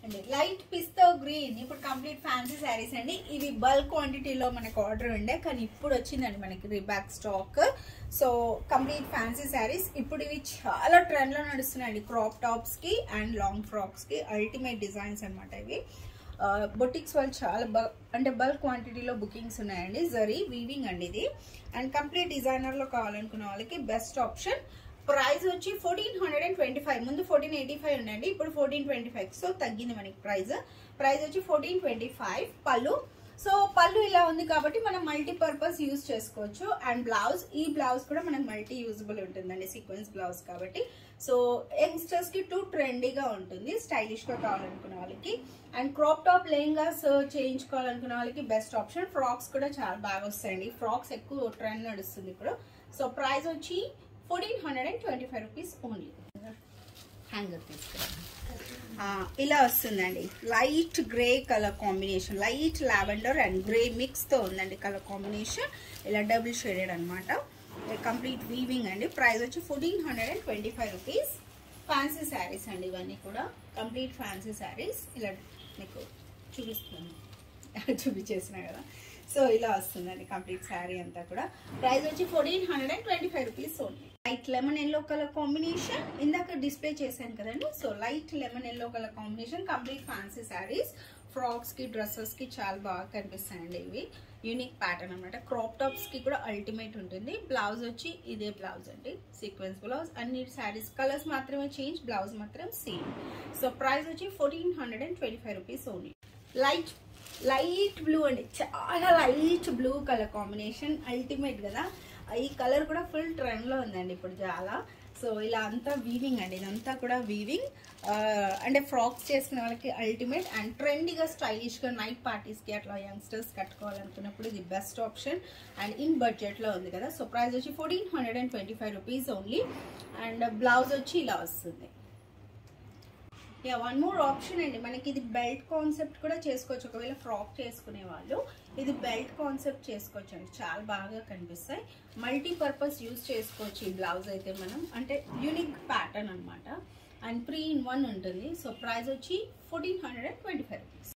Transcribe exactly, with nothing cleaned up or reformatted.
అండి light pista green. ఇప్పుడు complete fancy sarees అండి. ఇవి బల్క్ క్వాంటిటీలో మనకు ఆర్డర్ ఉండే, కానీ ఇప్పుడు వచ్చిందండి మనకి రీబ్యాక్ stock. So complete fancy sarees ఇప్పుడు ఇవి చాలా ట్రెండ్ లో నడుస్తున్నాయండి. క్రాప్ టాప్స్ కి అండ్ లాంగ్ ఫ్రాక్స్ కి అల్టిమేట్ డిజైన్స్ అనమాట ఇవి. బొటిక్స్ వాళ్ళు చాలా బ అంటే బల్క్ క్వాంటిటీలో బుకింగ్స్ ఉన్నాయండి. జరీ వీవింగ్ అండి ఇది. అండ్ కంప్లీట్ డిజైనర్ లో కావాలనుకున్న వాళ్ళకి బెస్ట్ ఆప్షన్. ప్రైస్ వచ్చి fourteen hundred and twenty five ముందు ఫోర్టీన్ ఎయిటీ ఫైవ్ ఉండండి, ఇప్పుడు ఫోర్టీన్ ట్వంటీ ఫైవ్ సో తగ్గింది మనకి ప్రైస్. ప్రైస్ వచ్చి ఫోర్టీన్ ట్వంటీ ఫైవ్. పళ్ళు, సో పళ్ళు ఇలా ఉంది కాబట్టి మనం మల్టీపర్పస్ యూజ్ చేసుకోవచ్చు. అండ్ బ్లౌజ్, ఈ బ్లౌజ్ కూడా మనకు మల్టీ యూజబుల్ ఉంటుందండి, సీక్వెన్స్ బ్లౌజ్ కాబట్టి. సో యంగ్స్టర్స్ కి టూ ట్రెండీగా ఉంటుంది, స్టైలిష్ గా కావాలనుకున్న వాళ్ళకి. అండ్ క్రాప్ టాప్ లెహంగాస్ చేయించుకోవాలనుకున్న వాళ్ళకి బెస్ట్ ఆప్షన్. ఫ్రాక్స్ కూడా చాలా బాగా వస్తాయండి, ఫ్రాక్స్ ఎక్కువ ట్రెండ్ నడుస్తుంది ఇప్పుడు. సో ప్రైస్ వచ్చి fourteen hundred and twenty five rupees only. Hanger తీసుకురండి. ఇలా వస్తుందండి, light grey colour combination, light lavender and grey mix తో ఉందండి కలర్ కాంబినేషన్. ఇలా డబుల్ షేడెడ్ అనమాట, కంప్లీట్ వీవింగ్ అండి. ప్రైస్ వచ్చి fourteen hundred and twenty five rupees. Fancy sarees అండి ఇవన్నీ కూడా, కంప్లీట్ ఫ్యాన్సీ శారీస్. ఇలా మీకు చూపిస్తున్నాను, చూపించేసిన కదా. సో ఇలా వస్తుందండి కంప్లీట్ శారీ అంతా కూడా. ప్రైస్ వచ్చి fourteen hundred and twenty five rupees only. Light lemon yellow colour combination, ఇందాక డిస్ప్లే చేశాను కదండి. So light lemon yellow colour combination, complete fancy sarees. Frocks కి డ్రెస్సెస్ కి చాలా బాగా కనిపిస్తాయండి ఇవి. యూనిక్ ప్యాటర్న్ అనమాట. క్రాప్ టాప్స్ కి కూడా అల్టిమేట్ ఉంటుంది. బ్లౌజ్ వచ్చి ఇదే బ్లౌజ్ అండి, సీక్వెన్స్ బ్లౌజ్. అన్ని శారీస్ కలర్స్ మాత్రమే చేంజ్, బ్లౌజ్ మాత్రం సేమ్. సో ప్రైస్ వచ్చి fourteen hundred and twenty five rupees only. Light light blue అండి, చాలా light blue colour combination, ultimate కదా. ఈ కలర్ కూడా ఫుల్ ట్రెండ్ లో ఉందండి ఇప్పుడు చాలా. సో ఇలా అంతా వీవింగ్ అండి, ఇదంతా కూడా వీవింగ్. అంటే ఫ్రాక్స్ చేసుకునే వాళ్ళకి అల్టిమేట్ అండ్ ట్రెండీగా స్టైలిష్ గా నైట్ పార్టీస్ కి అట్లా యంగ్స్టర్స్ కట్టుకోవాలనుకున్నప్పుడు ఇది best option. And in budget లో ఉంది కదా. సో ప్రైస్ వచ్చి fourteen hundred and twenty five rupees only. And blouse వచ్చి ఇలా వస్తుంది. యా వన్ మోర్ ఆప్షన్ అండి, మనకి ఇది బెల్ట్ కాన్సెప్ట్ కూడా చేసుకోవచ్చు. ఒకవేళ ఫ్రాక్ చేసుకునే వాళ్ళు ఇది బెల్ట్ కాన్సెప్ట్ చేసుకోవచ్చు అండి, చాలా బాగా కనిపిస్తాయి. మల్టీపర్పస్ యూజ్ చేసుకోవచ్చు ఈ బ్లౌజ్ అయితే మనం, అంటే యూనిక్ ప్యాటర్న్ అనమాట. అండ్ త్రీ ఇన్ వన్ ఉంటుంది. సో ప్రైస్ వచ్చి fourteen hundred and twenty five rupees.